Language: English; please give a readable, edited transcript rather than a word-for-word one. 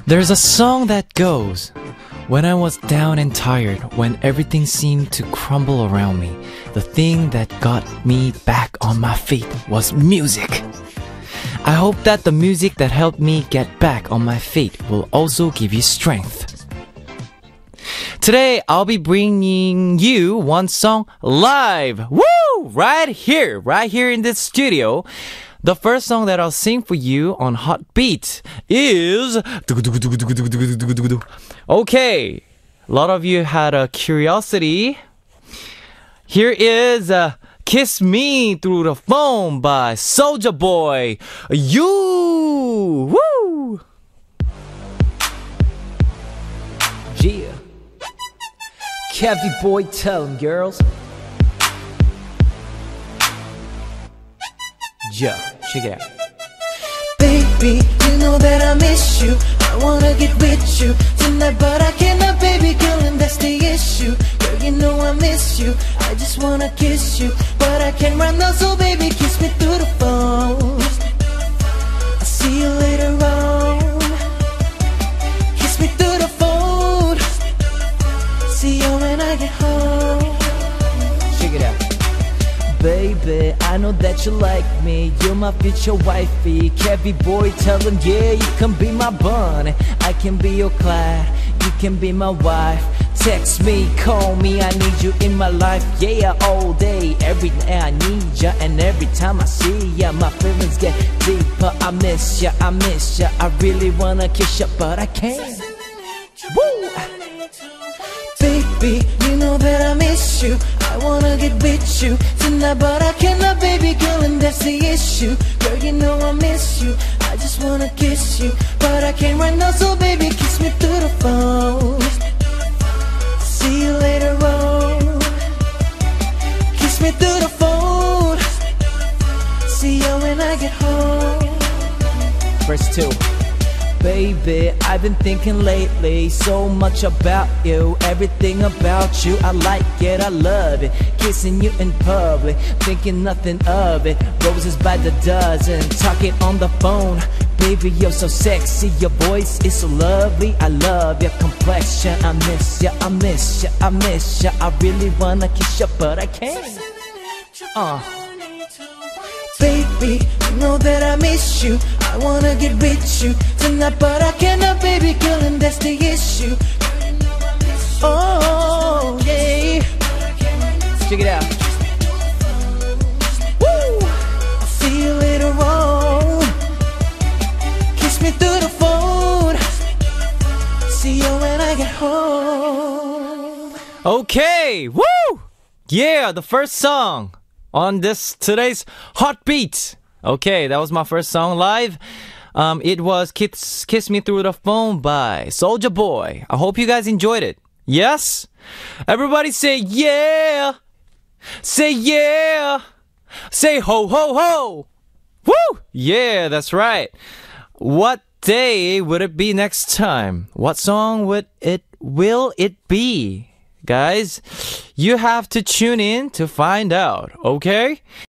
There's a song that goes, when I was down and tired, when everything seemed to crumble around me, the thing that got me back on my feet was music. I hope that the music that helped me get back on my feet will also give you strength. Today, I'll be bringing you one song live. Woo! Right here in this studio. The first song that I'll sing for you on Hot Beat is... Okay, a lot of you had a curiosity. Here is Kiss Me Through the Phone by Soulja Boy. You! Woo! Yeah. Kevinboi, tell 'em, girls. Yeah, check it out. Baby, you know that I miss you. I wanna get with you tonight, but I cannot, baby girl, and that's the issue. Girl, you know I miss you. I just wanna kiss you, but I can't right now, so baby, kiss me through the phone. I'll see you later on. Kiss me through the phone. See you when I get home. Check it out. Baby, I know that you like me. You're my future wifey. Kevinboi, tell him, yeah, you can be my bunny. I can be your Clyde. You can be my wife. Text me, call me, I need you in my life. Yeah, all day, every day I need ya. And every time I see ya, my feelings get deeper. I miss ya, I miss ya. I really wanna kiss ya, but I can't. Woo! Baby, you know that I miss you. I wanna get with you tonight, but I cannot, baby girl, and that's the issue. Girl, you know I miss you. I just wanna kiss you, but I can't right now, so baby, kiss me through the phone. See you later on. Kiss me through the phone. See you when I get home. Verse 2. Baby, I've been thinking lately so much about you, everything about you. I like it, I love it, kissing you in public, thinking nothing of it. Roses by the dozen, talking on the phone. Baby, you're so sexy, your voice is so lovely. I love your complexion, I miss ya, I miss ya, I miss ya. I really wanna kiss ya, but I can't. Baby, you know that I miss you. I wanna get with you tonight, but I cannot, baby girl, and that's the issue. Oh, yeah. Check it out. Woo! I'll see you later on. Kiss me through the phone. See you when I get home. Okay, woo! Yeah, the first song on today's Hot Beat. Okay, that was my first song live. It was Kiss Me Through the Phone by Soulja Boy. I hope you guys enjoyed it. Yes? Everybody say yeah. Say yeah. Say ho ho ho. Woo! Yeah, that's right. What day would it be next time? What song will it be? Guys, you have to tune in to find out, okay?